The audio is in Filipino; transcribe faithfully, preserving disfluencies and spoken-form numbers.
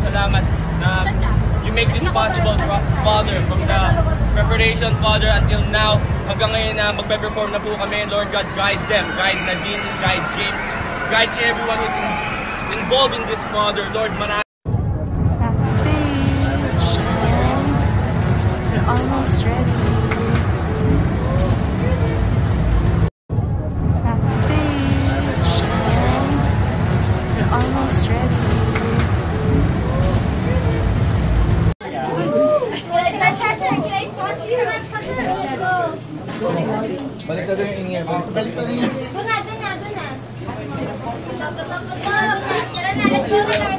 salamat na you make this possible, Father, from the preparation, Father, until now. Hanggang ngayon na magpe-perform na po kami. Lord God, guide them. Guide Nadine, guide James, guide everyone who's involved in this, Father. Lord, marami. Backstage. You're almost ready. Backstage. You're almost ready. Balik na doon yung ingay. Balik na doon yung ingay. Doon na, doon na, doon na. Tara na, let's go.